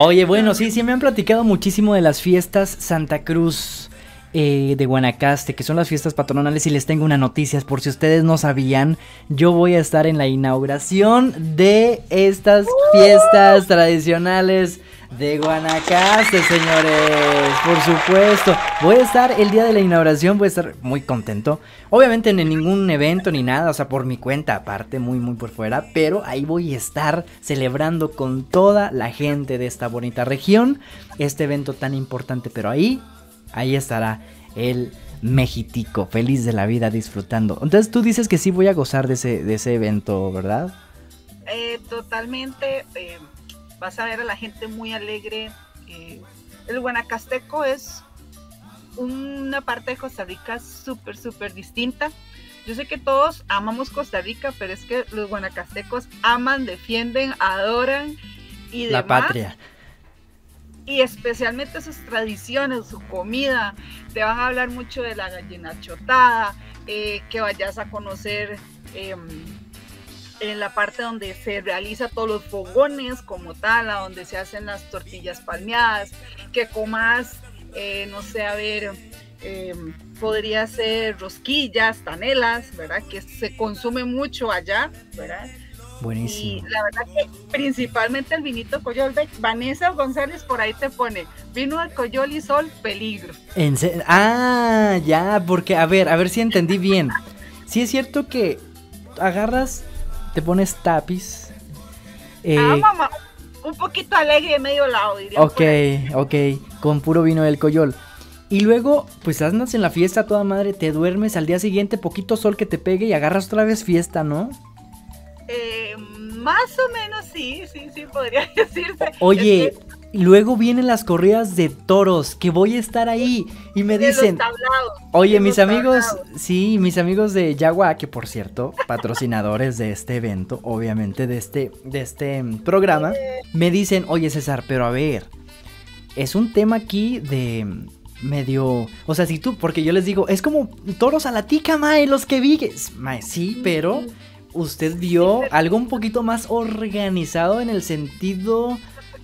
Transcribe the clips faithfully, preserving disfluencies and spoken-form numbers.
Oye, bueno, sí, sí me han platicado muchísimo de las fiestas Santa Cruz eh, de Guanacaste, que son las fiestas patronales, y les tengo una noticia, por si ustedes no sabían, yo voy a estar en la inauguración de estas fiestas tradicionales de Guanacaste, señores, por supuesto. Voy a estar el día de la inauguración, voy a estar muy contento. Obviamente en ningún evento ni nada, o sea, por mi cuenta aparte, muy muy por fuera, pero ahí voy a estar celebrando con toda la gente de esta bonita región este evento tan importante, pero ahí, ahí estará el Mexitico, feliz de la vida, disfrutando. Entonces tú dices que sí voy a gozar de ese, de ese evento, ¿verdad? Eh, totalmente, eh, vas a ver a la gente muy alegre. Eh, el guanacasteco es una parte de Costa Rica súper, súper distinta. Yo sé que todos amamos Costa Rica, pero es que los guanacastecos aman, defienden, adoran y la demás. Patria. Y especialmente sus tradiciones, su comida. Te van a hablar mucho de la gallina chotada, eh, que vayas a conocer eh, en la parte donde se realiza todos los fogones como tal, a donde se hacen las tortillas palmeadas, que comas, eh, no sé, a ver, eh, podría ser rosquillas, tanelas, ¿verdad? Que se consume mucho allá, ¿verdad? Buenísimo. Y la verdad que principalmente el vinito Coyol, de Vanessa González por ahí te pone, vino de Coyol y Sol, peligro. ¿En serio? Ah, ya, porque, a ver, a ver si entendí bien. Sí es cierto que agarras, te pones tapiz. Eh, ah, mamá, un poquito alegre, medio lado, diría. Ok, ok, con puro vino del Coyol. Y luego, pues andas en la fiesta toda madre, te duermes, al día siguiente poquito sol que te pegue y agarras otra vez fiesta, ¿no? Eh, más o menos sí, sí, sí, podría decirse. Oye, es que... luego vienen las corridas de toros, que voy a estar ahí, y me dicen, oye, mis amigos, tablados. Sí, mis amigos de Yagua, que por cierto, patrocinadores de este evento, obviamente de este, de este programa, me dicen, oye César, pero a ver, es un tema aquí de... medio, o sea, si tú, porque yo les digo, es como toros a la tica, mae, los que vi, mae, sí, pero usted vio algo un poquito más organizado en el sentido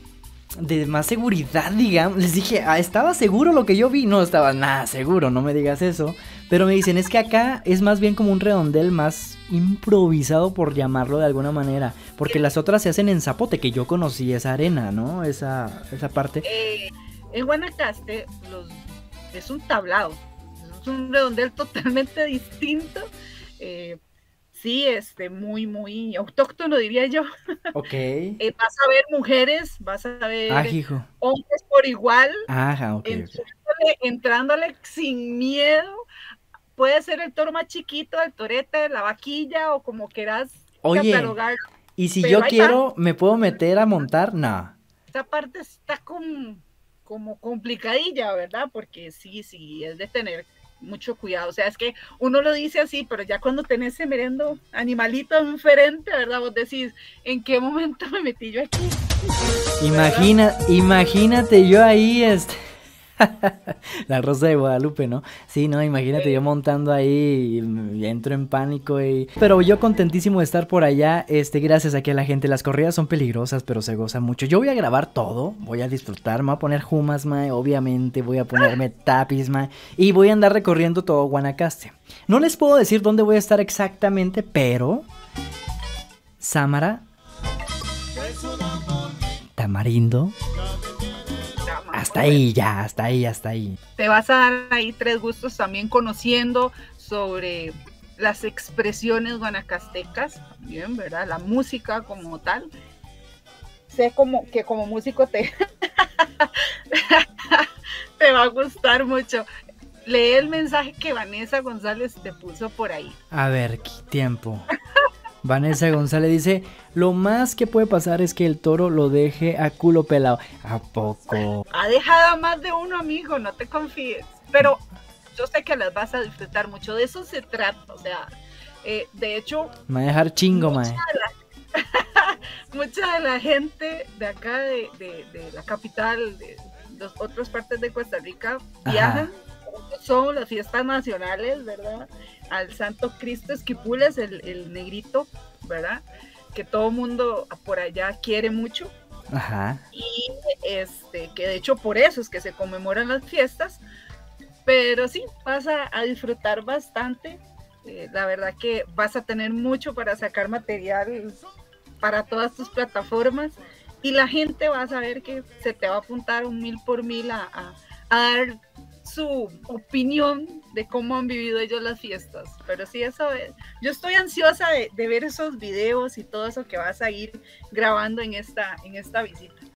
de más seguridad, digamos. Les dije, ah, ¿estaba seguro lo que yo vi? No estaba nada seguro, no me digas eso. Pero me dicen, es que acá es más bien como un redondel más improvisado, por llamarlo de alguna manera. Porque las otras se hacen en Zapote, que yo conocí esa arena, ¿no? Esa, esa parte. Eh, en Guanacaste los, es un tablado, es un redondel totalmente distinto. Eh, sí, este, muy, muy autóctono, diría yo. Ok. Eh, vas a ver mujeres, vas a ver ah, hijo. hombres por igual. Ajá, ok. Entrándole, entrándole sin miedo. Puede ser el toro más chiquito, el torete, la vaquilla, o como quieras catalogar. Y si yo quiero, va. ¿me puedo meter a montar? No. Esta parte está como, como complicadilla, ¿verdad? Porque sí, sí, es de tener mucho cuidado. O sea, es que uno lo dice así, pero ya cuando tenés ese merendo animalito enfrente, ¿verdad? Vos decís, ¿en qué momento me metí yo aquí? Imagina, imagínate yo ahí, este... La Rosa de Guadalupe, ¿no? Sí, no, imagínate sí. Yo montando ahí y, y entro en pánico y... Pero yo contentísimo de estar por allá, este, gracias aquí a la gente. Las corridas son peligrosas, pero se goza mucho. Yo voy a grabar todo, voy a disfrutar, me voy a poner jumas, mae, obviamente, voy a ponerme tapiz, mae, y voy a andar recorriendo todo Guanacaste. No les puedo decir dónde voy a estar exactamente, pero... Sámara, Tamarindo... Hasta ahí ya, hasta ahí, hasta ahí. Te vas a dar ahí tres gustos también conociendo sobre las expresiones guanacastecas, bien, ¿verdad? La música como tal. Sé como que como músico te, te va a gustar mucho. Lee el mensaje que Vanessa González te puso por ahí. A ver, ¿qué tiempo? Vanessa González dice, lo más que puede pasar es que el toro lo deje a culo pelado. ¿A poco? Ha dejado a más de uno, amigo, no te confíes. Pero yo sé que las vas a disfrutar mucho, de eso se trata. O sea, eh, de hecho... Me va a dejar chingo, mucha mae. De la, mucha de la gente de acá, de, de, de la capital, de las otras partes de Costa Rica, viajan. Ajá. Son las fiestas nacionales, ¿verdad? Al Santo Cristo Esquipulas, el, el negrito, ¿verdad? Que todo mundo por allá quiere mucho. Ajá. Y este, que de hecho por eso es que se conmemoran las fiestas, pero sí, vas a, a disfrutar bastante. Eh, la verdad que vas a tener mucho para sacar material para todas tus plataformas y la gente va a saber que se te va a apuntar un mil por mil a, a, a dar su opinión de cómo han vivido ellos las fiestas. Pero sí, eso es, yo estoy ansiosa de, de ver esos videos y todo eso que vas a ir grabando en esta, en esta visita.